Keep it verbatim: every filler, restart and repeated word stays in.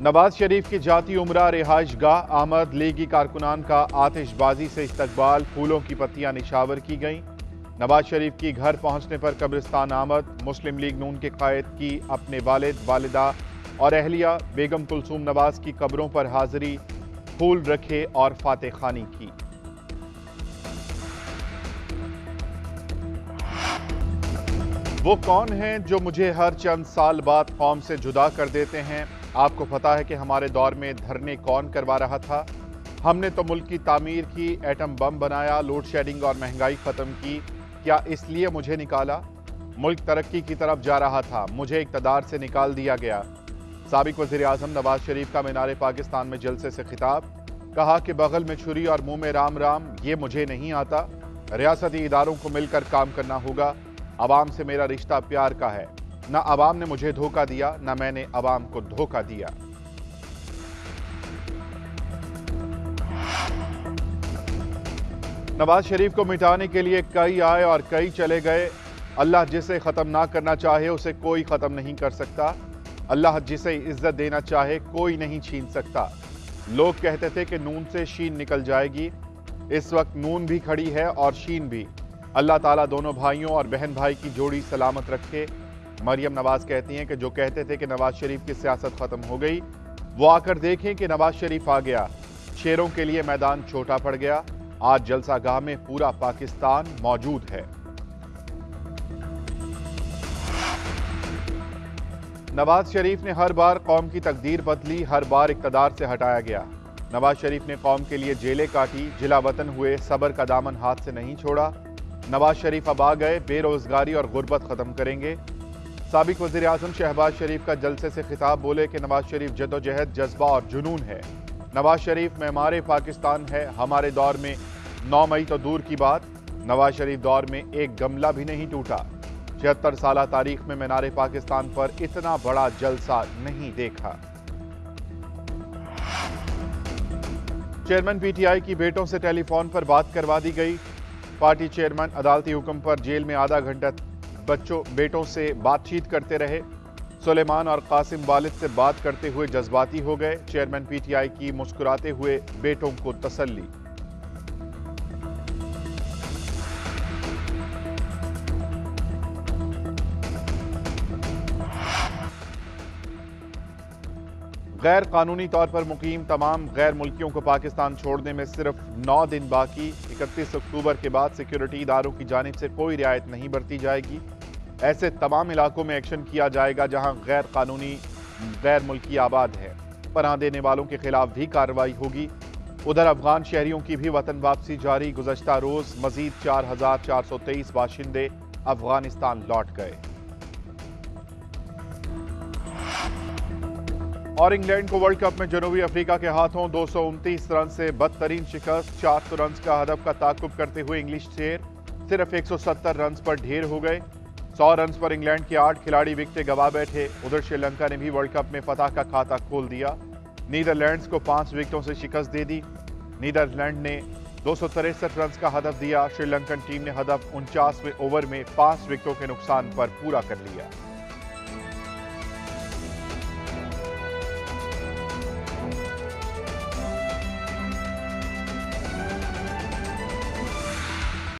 नवाज शरीफ की जाती उमरा रिहाइश गाह आमद, लीगी कारकुनान का आतिशबाजी से इस्तकबाल, फूलों की पत्तियां निशावर की गईं। नवाज शरीफ की घर पहुंचने पर कब्रिस्तान आमद, मुस्लिम लीग नून के कायद की अपने वालिद, वालिदा और अहलिया बेगम कुलसूम नवाज की कब्रों पर हाजिरी, फूल रखे और फाते खानी की। वो कौन हैं जो मुझे हर चंद साल बाद कौम से जुदा कर देते हैं? आपको पता है कि हमारे दौर में धरने कौन करवा रहा था? हमने तो मुल्क की तामीर की, एटम बम बनाया, लोड शेडिंग और महंगाई खत्म की। क्या इसलिए मुझे निकाला? मुल्क तरक्की की तरफ जा रहा था, मुझे इक़्तिदार से निकाल दिया गया। साबिक वज़ीर आज़म नवाज शरीफ का मीनार पाकिस्तान में जलसे से खिताब, कहा कि बगल में छुरी और मुंह में राम राम ये मुझे नहीं आता। रियासती इदारों को मिलकर काम करना होगा। अवाम से मेरा रिश्ता प्यार का है। न अवाम ने मुझे धोखा दिया, न मैंने अवाम को धोखा दिया। नवाज शरीफ को मिटाने के लिए कई आए और कई चले गए। अल्लाह जिसे खत्म ना करना चाहे उसे कोई खत्म नहीं कर सकता। अल्लाह जिसे इज्जत देना चाहे कोई नहीं छीन सकता। लोग कहते थे कि नून से शीन निकल जाएगी। इस वक्त नून भी खड़ी है और शीन भी। अल्लाह ताला दोनों भाइयों और बहन भाई की जोड़ी सलामत रखे। मरियम नवाज कहती हैं कि जो कहते थे कि नवाज शरीफ की सियासत खत्म हो गई, वो आकर देखें कि नवाज शरीफ आ गया। शेरों के लिए मैदान छोटा पड़ गया। आज जलसा गाह में पूरा पाकिस्तान मौजूद है। नवाज शरीफ ने हर बार कौम की तकदीर बदली, हर बार इक़्तिदार से हटाया गया। नवाज शरीफ ने कौम के लिए जेलें काटी, जिला वतन हुए, सबर का दामन हाथ से नहीं छोड़ा। नवाज शरीफ अब आ गए, बेरोजगारी और गुर्बत खत्म करेंगे। साबिक वज़ीर आज़म शहबाज शरीफ का जलसे से खिताब, बोले कि नवाज शरीफ जद्दोजहद, जज्बा और जुनून है। नवाज शरीफ मेमारे पाकिस्तान है। हमारे दौर में नौ मई तो दूर की बात, नवाज शरीफ दौर में एक गमला भी नहीं टूटा। छिहत्तर साल तारीख में मीनार पाकिस्तान पर इतना बड़ा जलसा नहीं देखा। चेयरमैन पीटीआई की बेटों से टेलीफोन पर बात करवा दी गई। पार्टी चेयरमैन अदालती हुक्म पर जेल में आधा घंटा बच्चों बेटों से बातचीत करते रहे। सुलेमान और कासिम वालिद से बात करते हुए जज्बाती हो गए। चेयरमैन पीटीआई की मुस्कुराते हुए बेटों को तसल्ली। गैर कानूनी तौर पर मुकीम तमाम गैर मुल्कियों को पाकिस्तान छोड़ने में सिर्फ नौ दिन बाकी। इकतीस अक्टूबर के बाद सिक्योरिटी इदारों की जानिब से कोई रियायत नहीं बरती जाएगी। ऐसे तमाम इलाकों में एक्शन किया जाएगा जहां गैर कानूनी गैर मुल्की आबाद है। पनाह देने वालों के खिलाफ भी कार्रवाई होगी। उधर अफगान शहरियों की भी वतन वापसी जारी। गुज़श्ता रोज मजीद चार हजार चार सौ तेईस बाशिंदे अफगानिस्तान लौट गए। और इंग्लैंड को वर्ल्ड कप में जनूबी अफ्रीका के हाथों दो सौ उनतीस रन से बदतरीन शिकस्त। चार सौ रन का हदफ का ताकुब करते हुए इंग्लिश शेर सिर्फ एक सौ सत्तर रन पर ढेर हो गए। सौ रन पर इंग्लैंड के आठ खिलाड़ी विकेटें गंवा बैठे। उधर श्रीलंका ने भी वर्ल्ड कप में फतह का खाता खोल दिया। नीदरलैंड्स को पांच विकेटों से शिकस्त दे दी। नीदरलैंड ने दो सौ तिरसठ रन का हदफ दिया। श्रीलंकन टीम ने हदफ उनचासवें ओवर में पांच विकेटों के नुकसान पर पूरा कर लिया।